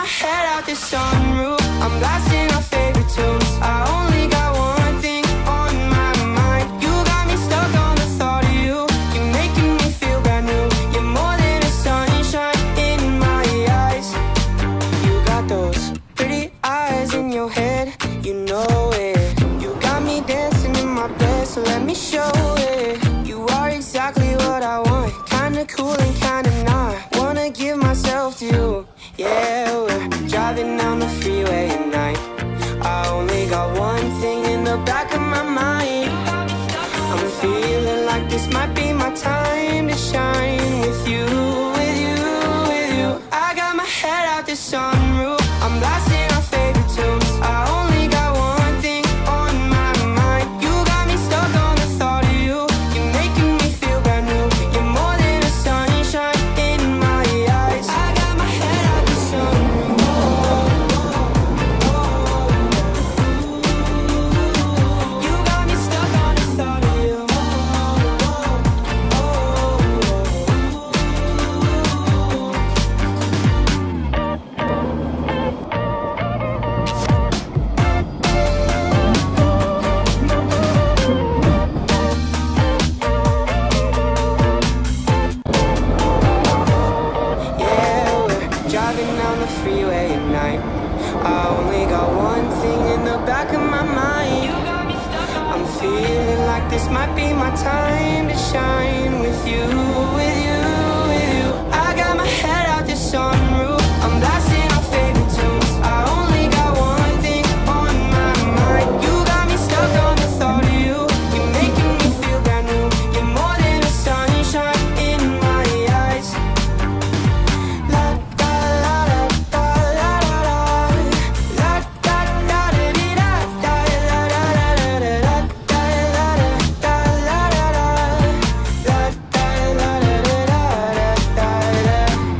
head out the sunroof, I'm blasting our favorite tunes. I only got one thing on my mind. You got me stuck on the thought of you. You're making me feel brand new. You're more than a sunshine in my eyes. You got those pretty eyes in your head, you know it. You got me dancing in my bed, so let me show it. You are exactly what I want, kinda cool and kinda not. Wanna give myself to you. Yeah, we're driving down the freeway at night. I only got one thing in the back of my mind. I'm feeling like this might be my time to shine with you, with you, with you. I got my head out the sunroof, I'm blasting our favorite tunes. I only got one thing on my mind. You got me stuck on the thought of you. You're making me feel brand new. You're more than a sunshine in my eyes. I got my head out the sunroof. You got me stuck on the thought of you. Yeah, we're driving down the freeway at night. I only got one thing in the back of my mind. I'm feeling like this might be my time to shine with you, with you, with you. I got my head out the sunroof, I'm blasting our favorite tunes. I only got one thing on my mind. You got me stuck on the thought of you. You're making me feel brand new. You're more than a sunshine in my eyes. La da la da la la la la da da da dee da da la la la la la da la da la la la la da la la la da da.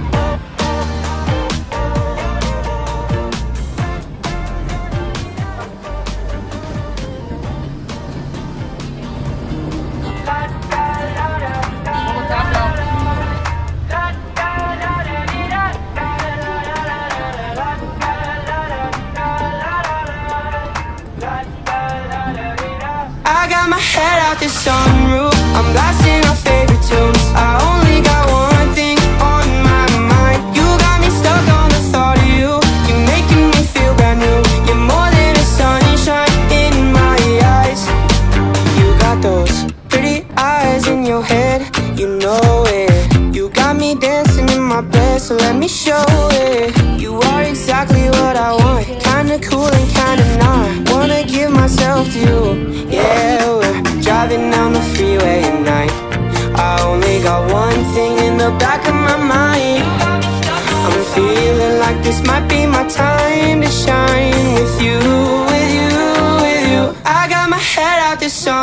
I got my head out the sunroof, I'm blasting our favorite tunes. I only got one thing on my mind. You got me stuck on the thought of you. You're making me feel brand new. You're more than a sunshine in my eyes. You got those pretty eyes in your head, you know it. You got me dancing in my bed, so let me show it. You are exactly what I want, kinda cool and kinda not. Wanna give myself to you. Yeah, we're driving down the freeway at night. I only got one thing in the back of my mind. I'm feeling like this might be my time to shine with you, with you, with you. I got my head out the sun.